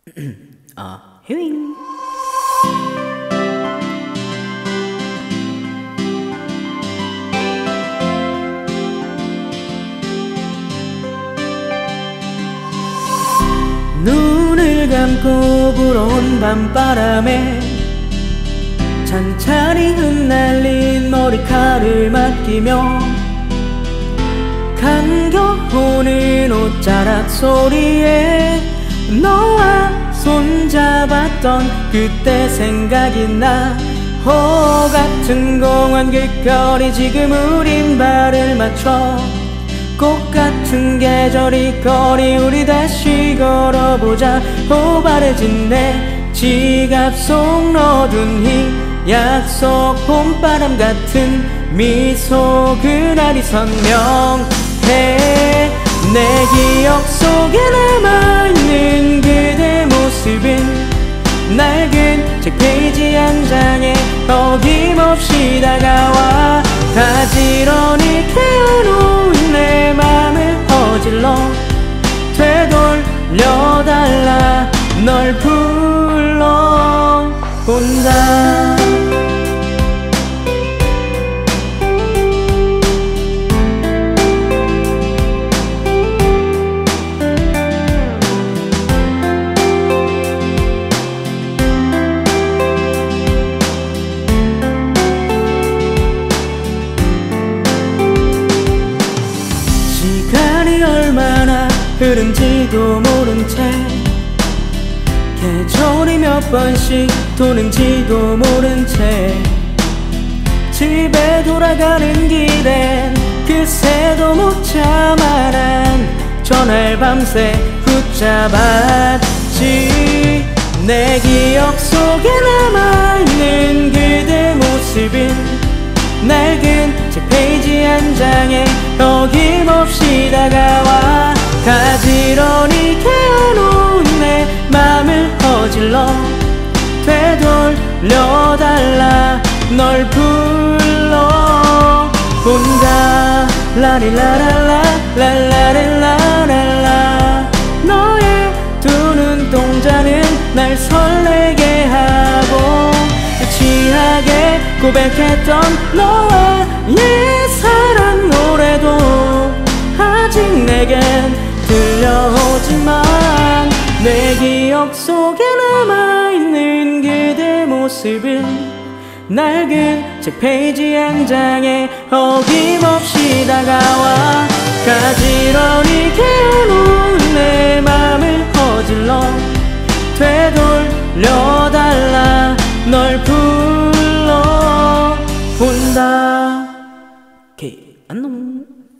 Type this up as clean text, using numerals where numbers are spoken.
휴잉. 눈을 감고 불어온 밤바람에 찬찬히 흩날린 머리카락을 맡기며 감겨오는 옷자락 소리에 너와 손잡았던 그때 생각이 나. 호 같은 공원 길거리 지금 우린 발을 맞춰 꽃 같은 계절이 거리 우리 다시 걸어보자. 호발해진 내 지갑 속 넣어둔 이 약속 봄바람 같은 미소 그날이 선명해. 내 기억 속에 남아있는 그대 모습은 낡은 책 페이지 한 장에 어김없이 다가와 가지런히 캐어놓은 내 맘을 허질러 되돌려달라 널 불러본다. 시간이 얼마나 흐른지도 모른 채 계절이 몇 번씩 도는지도 모른 채 집에 돌아가는 길엔 그새도 못 참아 난 전화를 밤새 붙잡았지. 내 기억 속에 남아있는 그대 모습은 낡은 책 페이지 한 장에 어김없이 다가와 가지런히 캐어놓은 내 맘을 허질러 되돌려달라 널 불러본다. 라리라랄라 랄라랄라랄라. 너의 두 눈동자는 날 설레게 하고 취하게 고백했던 너와의 사랑 노래도 아직 내겐 들려오지만 내 기억 속에 남아있는 그대 모습은 낡은 책 페이지 한 장에 어김없이 다가와 가지런히 캐어놓은 내 맘을 허질러 되돌려달라 널 불러본다. 오케이, 안녕.